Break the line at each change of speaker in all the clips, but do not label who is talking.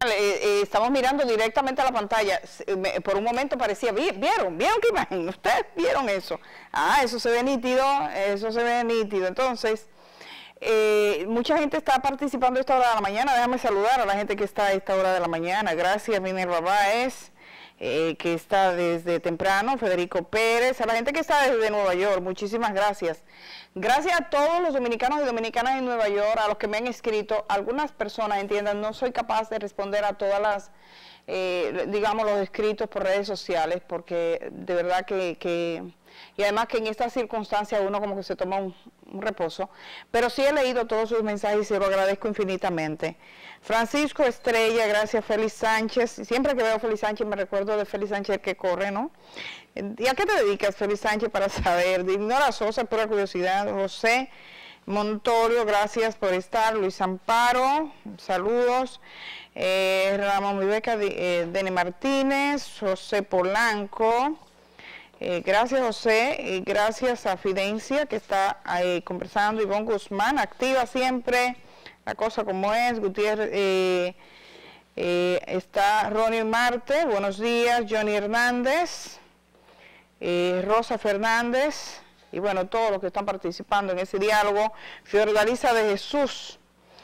Estamos mirando directamente a la pantalla. Por un momento parecía, ¿vieron qué imagen? ¿Ustedes vieron eso? Ah, eso se ve nítido, eso se ve nítido. Entonces, mucha gente está participando a esta hora de la mañana. Déjame saludar a la gente que está a esta hora de la mañana. Gracias, Minerva Báez, que está desde temprano, Federico Pérez, a la gente que está desde Nueva York, muchísimas gracias. Gracias a todos los dominicanos y dominicanas en Nueva York, a los que me han escrito. Algunas personas, entiendan, no soy capaz de responder a todas las, digamos, los escritos por redes sociales, porque de verdad y además que en estas circunstancias uno como que se toma un reposo, pero sí he leído todos sus mensajes y se lo agradezco infinitamente. Francisco Estrella, gracias. Félix Sánchez, siempre que veo a Félix Sánchez me recuerdo de Félix Sánchez que corre, ¿no? ¿Y a qué te dedicas, Félix Sánchez, para saber? Ignora Sosa, pura curiosidad. José Montorio, gracias por estar. Luis Amparo, saludos. Ramón Viveca, Dene Martínez, José Polanco. Gracias, José. Gracias a Fidencia, que está conversando. Ivonne Guzmán, activa siempre. La cosa como es. Gutiérrez, está Ronnie Marte, buenos días. Johnny Hernández, Rosa Fernández, y bueno, todos los que están participando en ese diálogo. Fiordalisa de Jesús,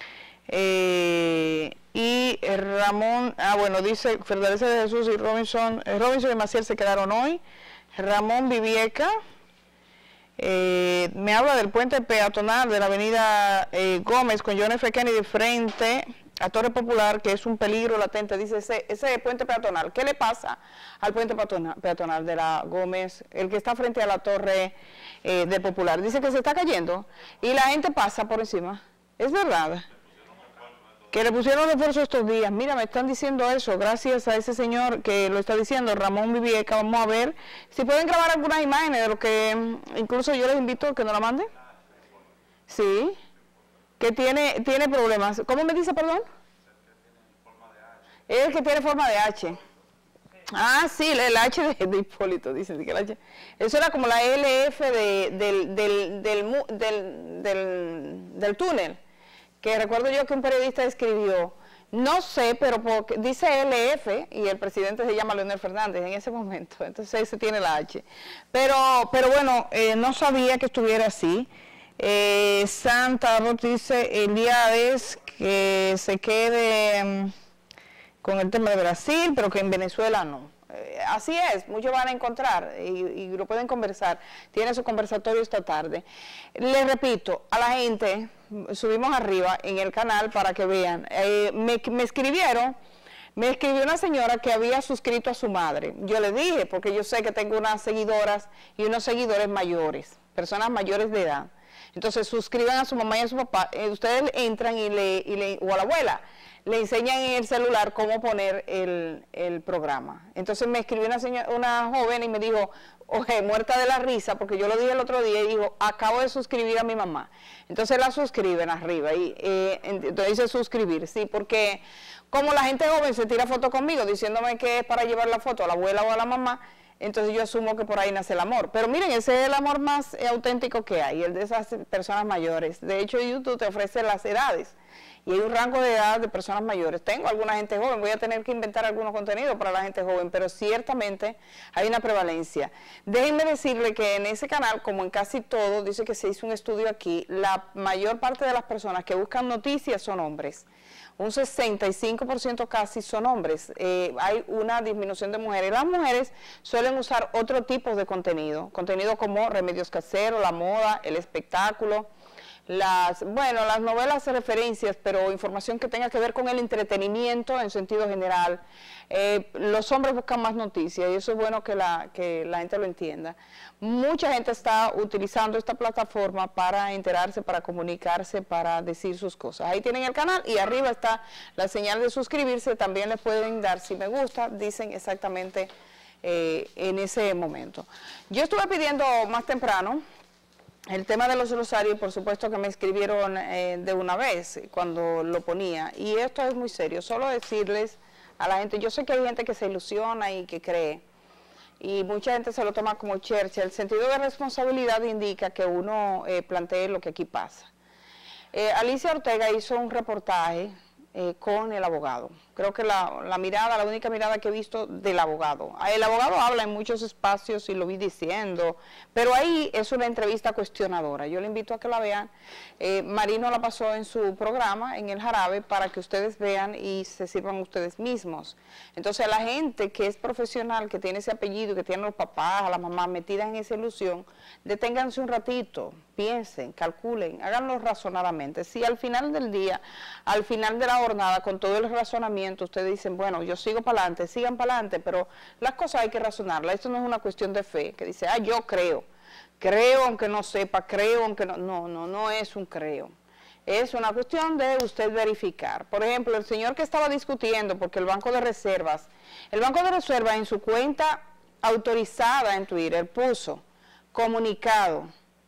y Ramón, bueno, dice Fiordalisa de Jesús y Robinson y Maciel se quedaron hoy. Ramón Vivieca, me habla del puente peatonal de la avenida Gómez con John F. Kennedy de frente a Torre Popular, que es un peligro latente. Dice ese puente peatonal, ¿qué le pasa al puente peatonal de la Gómez, el que está frente a la Torre de Popular? Dice que se está cayendo y la gente pasa por encima. ¿Es verdad? Que le pusieron refuerzo estos días. Mira, me están diciendo eso, gracias a ese señor que lo está diciendo, Ramón Vivieca. Vamos a ver si pueden grabar algunas imágenes de lo que, incluso yo les invito a que nos la manden. Sí, que tiene problemas. ¿Cómo me dice, perdón? Es el que tiene forma de H. Ah, sí, el H de Hipólito, dicen que el H. Eso era como la LF del túnel. Que recuerdo yo que un periodista escribió, no sé, pero porque dice LF y el presidente se llama Leonel Fernández en ese momento, entonces ese tiene la H. Pero bueno, no sabía que estuviera así. Santa Rosa dice, Eliades, que se quede con el tema de Brasil, pero que en Venezuela no. Así es, muchos van a encontrar y lo pueden conversar. Tiene su conversatorio esta tarde. Les repito, a la gente, subimos arriba en el canal para que vean. Me escribió una señora que había suscrito a su madre. Yo le dije, porque yo sé que tengo unas seguidoras y unos seguidores mayores, personas mayores de edad. Entonces suscriban a su mamá y a su papá. Ustedes entran o a la abuela, le enseñan en el celular cómo poner el programa. Entonces me escribió una joven y me dijo, oye, muerta de la risa, porque yo lo dije el otro día y dijo, acabo de suscribir a mi mamá. Entonces la suscriben arriba y entonces dice suscribir, sí, porque como la gente joven se tira foto conmigo diciéndome que es para llevar la foto a la abuela o a la mamá, entonces yo asumo que por ahí nace el amor. Pero miren, ese es el amor más auténtico que hay, el de esas personas mayores. De hecho, YouTube te ofrece las edades. Y hay un rango de edad de personas mayores. Tengo alguna gente joven, voy a tener que inventar algunos contenidos para la gente joven, pero ciertamente hay una prevalencia. Déjenme decirle que en ese canal, como en casi todo, dice que se hizo un estudio aquí, la mayor parte de las personas que buscan noticias son hombres. Un 65% casi son hombres. Hay una disminución de mujeres. Las mujeres suelen usar otro tipo de contenido como remedios caseros, la moda, el espectáculo, las novelas de referencias, pero información que tenga que ver con el entretenimiento en sentido general. Los hombres buscan más noticias y eso es bueno que la gente lo entienda. Mucha gente está utilizando esta plataforma para enterarse, para comunicarse, para decir sus cosas. Ahí tienen el canal y arriba está la señal de suscribirse. También les pueden dar si me gusta, dicen exactamente en ese momento. Yo estuve pidiendo más temprano el tema de los rosarios, por supuesto que me escribieron de una vez cuando lo ponía, y esto es muy serio. Solo decirles a la gente, yo sé que hay gente que se ilusiona y que cree, y mucha gente se lo toma como chercha. El sentido de responsabilidad indica que uno plantee lo que aquí pasa. Alicia Ortega hizo un reportaje con el abogado, creo que la única mirada que he visto del abogado. El abogado habla en muchos espacios y lo vi diciendo, pero ahí es una entrevista cuestionadora. Yo le invito a que la vean. Marino la pasó en su programa, en El Jarabe, para que ustedes vean y se sirvan ustedes mismos. Entonces, la gente que es profesional, que tiene ese apellido, que tiene los papás, a la mamá metidas en esa ilusión, deténganse un ratito, piensen, calculen, háganlo razonadamente. Si al final del día, al final de la jornada, con todo el razonamiento, ustedes dicen, bueno, yo sigo para adelante, sigan para adelante, pero las cosas hay que razonarlas. Esto no es una cuestión de fe, que dice, yo creo aunque no sepa, creo aunque no, no es un creo. Es una cuestión de usted verificar. Por ejemplo, el señor que estaba discutiendo, porque el Banco de Reservas en su cuenta autorizada en Twitter puso comunicado,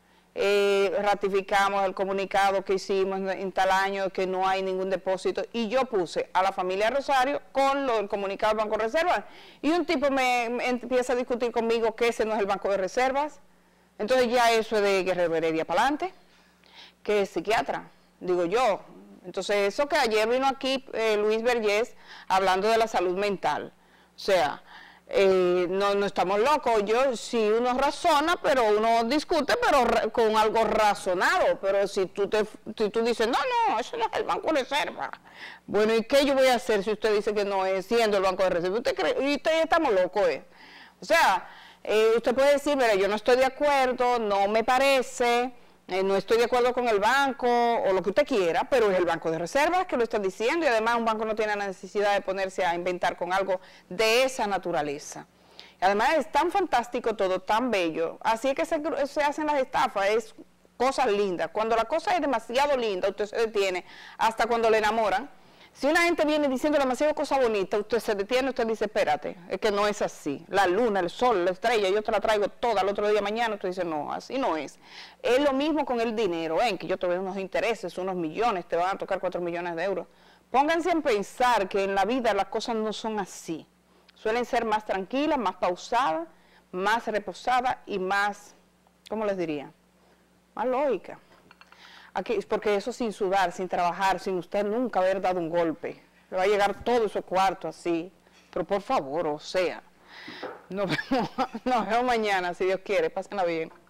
ratificamos el comunicado que hicimos en tal año, que no hay ningún depósito, y yo puse a la familia Rosario con el comunicado del Banco de Reservas, y un tipo me empieza a discutir conmigo que ese no es el Banco de Reservas. Entonces ya eso es de Guerrero Heredia para adelante, que es psiquiatra, digo yo. Entonces eso que ayer vino aquí Luis Vergés hablando de la salud mental, o sea, no estamos locos. Si uno razona, pero uno discute, pero con algo razonado. Pero si tú dices, no, eso no es el Banco de Reserva. Bueno, ¿y qué yo voy a hacer si usted dice que no es, siendo el Banco de Reserva? ¿Usted cree? Y usted estamos locos, O sea, usted puede decir, mira, yo no estoy de acuerdo, no me parece, no estoy de acuerdo con el banco, o lo que usted quiera, pero es el Banco de Reservas que lo está diciendo, y además un banco no tiene la necesidad de ponerse a inventar con algo de esa naturaleza. Y además es tan fantástico todo, tan bello, así es que se hacen las estafas, es cosas lindas. Cuando la cosa es demasiado linda, usted se detiene hasta cuando le enamoran. Si una gente viene diciendo demasiado cosas bonitas, usted se detiene, usted dice, espérate, es que no es así. La luna, el sol, la estrella, yo te la traigo toda, el otro día mañana, usted dice, no, así no es. Es lo mismo con el dinero, que yo te veo unos intereses, unos millones, te van a tocar 4 millones de euros. Pónganse a pensar que en la vida las cosas no son así. Suelen ser más tranquilas, más pausadas, más reposadas y más, ¿cómo les diría? Más lógicas. Aquí, porque eso sin sudar, sin trabajar, sin usted nunca haber dado un golpe. Le va a llegar todo esos cuartos así. Pero por favor, o sea, nos vemos mañana, si Dios quiere. Pásenla bien.